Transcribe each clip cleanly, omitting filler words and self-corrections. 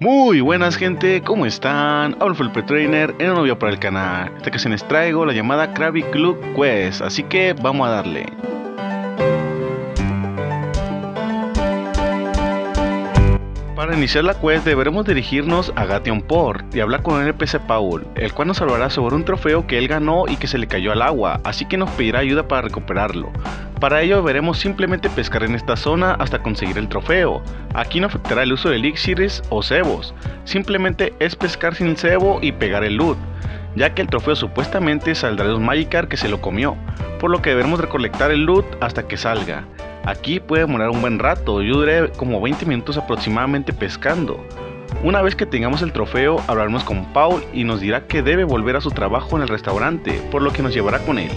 Muy buenas gente, ¿cómo están? Hablo Felipe Trainer en un nuevo video para el canal. Esta ocasión les traigo la llamada Krabby Club Quest, así que vamos a darle. Para iniciar la quest deberemos dirigirnos a Gation Port y hablar con el NPC Paul, el cual nos hablará sobre un trofeo que él ganó y que se le cayó al agua, así que nos pedirá ayuda para recuperarlo. Para ello deberemos simplemente pescar en esta zona hasta conseguir el trofeo. Aquí no afectará el uso de elixires o cebos, simplemente es pescar sin cebo y pegar el loot, ya que el trofeo supuestamente saldrá de un Magikarp que se lo comió, por lo que debemos recolectar el loot hasta que salga. Aquí puede demorar un buen rato, yo duré como 20 minutos aproximadamente pescando. Una vez que tengamos el trofeo hablaremos con Paul y nos dirá que debe volver a su trabajo en el restaurante, por lo que nos llevará con él.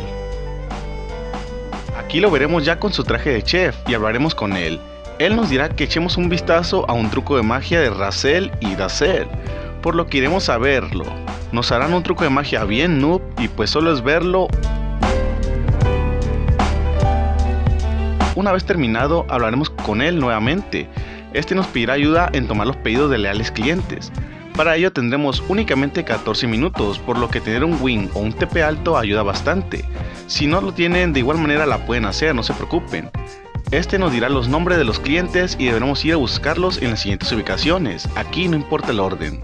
Aquí lo veremos ya con su traje de chef y hablaremos con él. Él nos dirá que echemos un vistazo a un truco de magia de Razel y Dazel, por lo que iremos a verlo. Nos harán un truco de magia bien noob y pues solo es verlo. Una vez terminado hablaremos con él nuevamente. Este nos pedirá ayuda en tomar los pedidos de leales clientes. Para ello tendremos únicamente 14 minutos, por lo que tener un win o un TP alto ayuda bastante. Si no lo tienen, de igual manera la pueden hacer, no se preocupen. Este nos dirá los nombres de los clientes y deberemos ir a buscarlos en las siguientes ubicaciones. Aquí no importa el orden.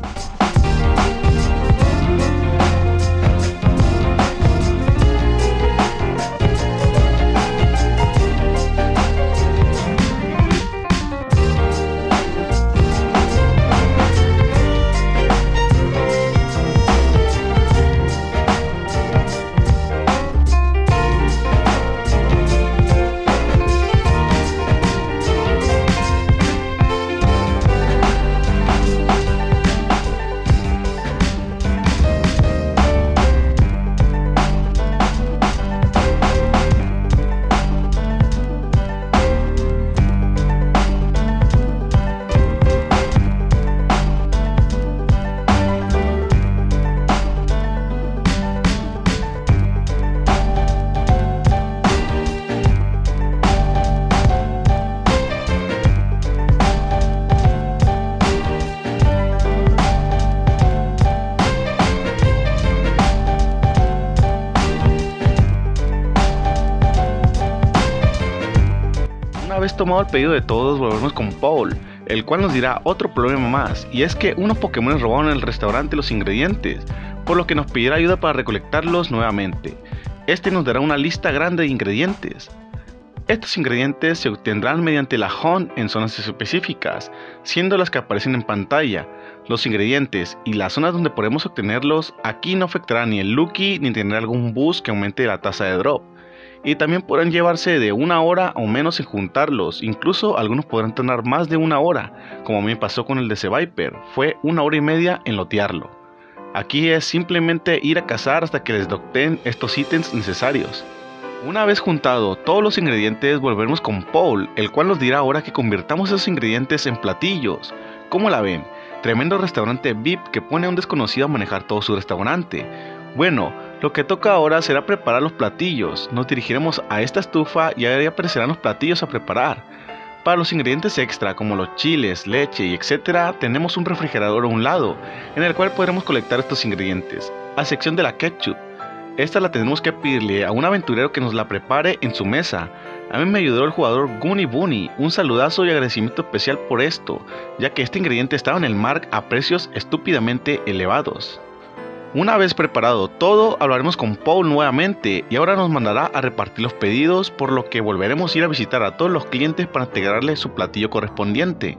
Una vez tomado el pedido de todos, volvemos con Paul, el cual nos dirá otro problema más, y es que unos Pokémon robaron en el restaurante los ingredientes, por lo que nos pedirá ayuda para recolectarlos nuevamente. Este nos dará una lista grande de ingredientes. Estos ingredientes se obtendrán mediante la hunt en zonas específicas, siendo las que aparecen en pantalla. Los ingredientes y las zonas donde podemos obtenerlos aquí no afectará ni el Lucky ni tener algún boost que aumente la tasa de drop. Y también podrán llevarse de 1 hora o menos en juntarlos, incluso algunos podrán tener más de 1 hora, como a mí me pasó con el de Seviper, fue 1 hora y media en lotearlo. Aquí es simplemente ir a cazar hasta que les dropeen estos ítems necesarios. Una vez juntado todos los ingredientes volveremos con Paul, el cual nos dirá ahora que convirtamos esos ingredientes en platillos. ¿Cómo la ven? Tremendo restaurante VIP que pone a un desconocido a manejar todo su restaurante. Bueno, lo que toca ahora será preparar los platillos. Nos dirigiremos a esta estufa y ahí aparecerán los platillos a preparar. Para los ingredientes extra como los chiles, leche y etcétera, tenemos un refrigerador a un lado, en el cual podremos colectar estos ingredientes. A sección de la ketchup, esta la tenemos que pedirle a un aventurero que nos la prepare en su mesa. A mí me ayudó el jugador Gunny Bunny, un saludazo y agradecimiento especial por esto, ya que este ingrediente estaba en el mar a precios estúpidamente elevados. Una vez preparado todo, hablaremos con Paul nuevamente y ahora nos mandará a repartir los pedidos, por lo que volveremos a ir a visitar a todos los clientes para integrarles su platillo correspondiente.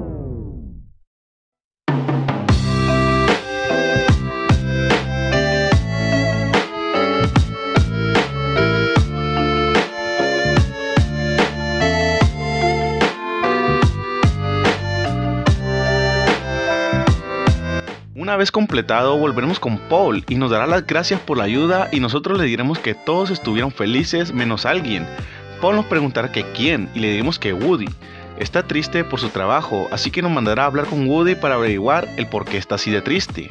Una vez completado volveremos con Paul y nos dará las gracias por la ayuda y nosotros le diremos que todos estuvieron felices menos alguien. Paul nos preguntará que quién y le diremos que Woody. Está triste por su trabajo, así que nos mandará a hablar con Woody para averiguar el por qué está así de triste.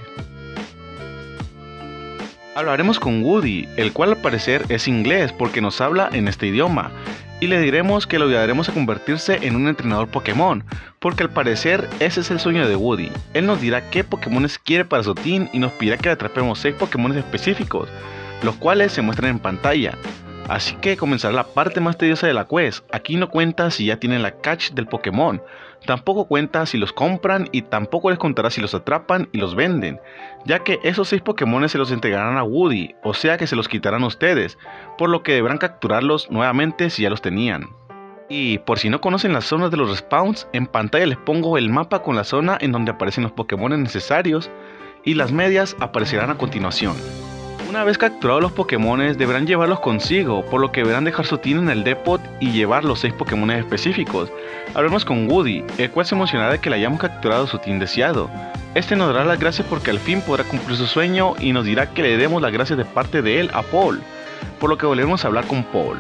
Hablaremos con Woody, el cual al parecer es inglés porque nos habla en este idioma. y le diremos que lo ayudaremos a convertirse en un entrenador Pokémon, porque al parecer ese es el sueño de Woody. Él nos dirá qué Pokémones quiere para su team y nos pedirá que le atrapemos 6 Pokémones específicos, los cuales se muestran en pantalla. Así que comenzará la parte más tediosa de la quest. Aquí no cuenta si ya tienen la catch del Pokémon, tampoco cuenta si los compran y tampoco les contará si los atrapan y los venden, ya que esos 6 Pokémones se los entregarán a Woody, o sea que se los quitarán a ustedes, por lo que deberán capturarlos nuevamente si ya los tenían. Y por si no conocen las zonas de los respawns, en pantalla les pongo el mapa con la zona en donde aparecen los Pokémon necesarios y las medias aparecerán a continuación. Una vez capturados los Pokémones deberán llevarlos consigo, por lo que deberán dejar su team en el depot y llevar los 6 Pokémones específicos. Hablemos con Woody, el cual se emocionará de que le hayamos capturado su team deseado. Este nos dará las gracias porque al fin podrá cumplir su sueño y nos dirá que le demos las gracias de parte de él a Paul, por lo que volveremos a hablar con Paul.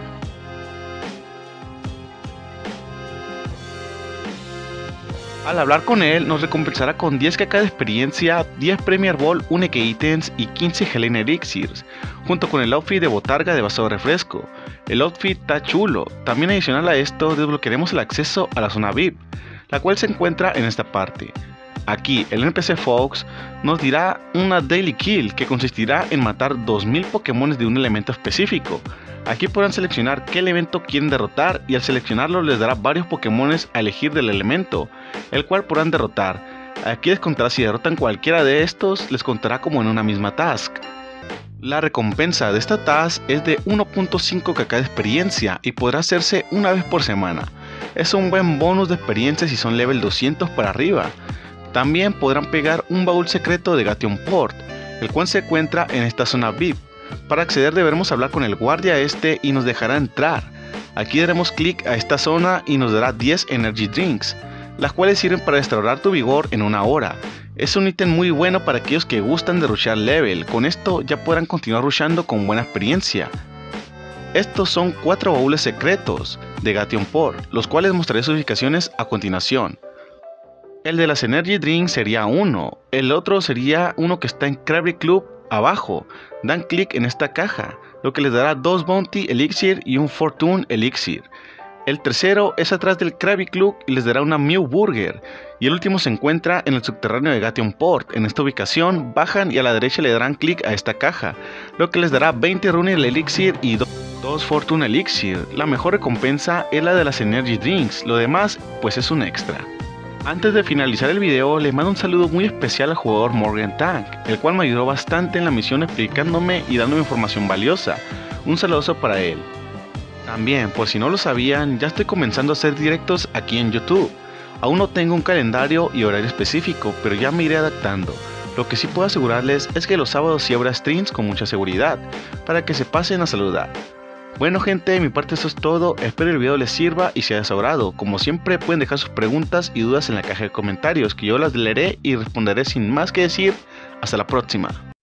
Al hablar con él, nos recompensará con 10 KK de experiencia, 10 Premier Ball, Unique Items y 15 Helena Elixirs, junto con el outfit de botarga de vaso de refresco. El outfit está chulo. También adicional a esto, desbloquearemos el acceso a la zona VIP, la cual se encuentra en esta parte. Aquí, el NPC Fox nos dirá una Daily Kill que consistirá en matar 2000 Pokémon de un elemento específico. Aquí podrán seleccionar qué elemento quieren derrotar y al seleccionarlo les dará varios Pokémon a elegir del elemento, el cual podrán derrotar. Aquí les contará si derrotan cualquiera de estos, les contará como en una misma task. La recompensa de esta task es de 1.5 KK de experiencia y podrá hacerse una vez por semana. Es un buen bonus de experiencia si son level 200 para arriba. También podrán pegar un baúl secreto de Gation Port, el cual se encuentra en esta zona VIP. Para acceder deberemos hablar con el guardia y nos dejará entrar. Aquí daremos clic a esta zona y nos dará 10 Energy Drinks, las cuales sirven para restaurar tu vigor en una hora. Es un ítem muy bueno para aquellos que gustan de rushear level, con esto ya podrán continuar rusheando con buena experiencia. Estos son 4 baúles secretos de Gation Port, los cuales mostraré sus ubicaciones a continuación. El de las Energy Drinks sería uno, el otro sería uno que está en Krabby Club abajo. Dan clic en esta caja, lo que les dará 2 Bounty Elixir y un Fortune Elixir. El tercero es atrás del Krabby Club y les dará una Mew Burger. Y el último se encuentra en el subterráneo de Gation Port. En esta ubicación bajan y a la derecha le darán clic a esta caja, lo que les dará 20 Rune Elixir y 2 Fortune Elixir. La mejor recompensa es la de las Energy Drinks, lo demás pues es un extra. Antes de finalizar el video, les mando un saludo muy especial al jugador Morgan Tank, el cual me ayudó bastante en la misión explicándome y dándome información valiosa. Un saludo para él. También, por si no lo sabían, ya estoy comenzando a hacer directos aquí en YouTube. Aún no tengo un calendario y horario específico, pero ya me iré adaptando. Lo que sí puedo asegurarles es que los sábados sí habrá streams con mucha seguridad, para que se pasen a saludar. Bueno gente, de mi parte eso es todo, espero el video les sirva y sea de su agrado. Como siempre pueden dejar sus preguntas y dudas en la caja de comentarios que yo las leeré y responderé sin más que decir. Hasta la próxima.